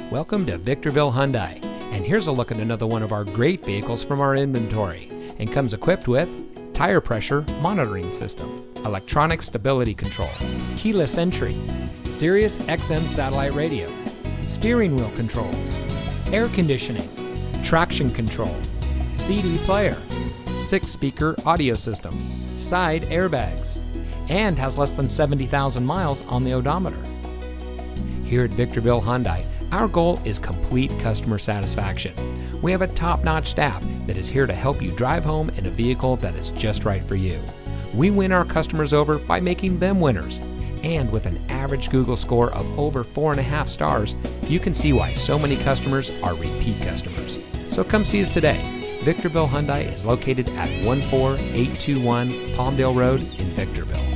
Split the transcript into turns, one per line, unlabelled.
Welcome to Victorville Hyundai, and here's a look at another one of our great vehicles from our inventory, and comes equipped with tire pressure monitoring system, electronic stability control, keyless entry, Sirius XM satellite radio, steering wheel controls, air conditioning, traction control, CD player, 6-speaker audio system, side airbags, and has less than 70,000 miles on the odometer. Here at Victorville Hyundai, our goal is complete customer satisfaction. We have a top-notch staff that is here to help you drive home in a vehicle that is just right for you. We win our customers over by making them winners. And with an average Google score of over 4.5 stars, you can see why so many customers are repeat customers. So come see us today. Victorville Hyundai is located at 14821 Palmdale Road in Victorville.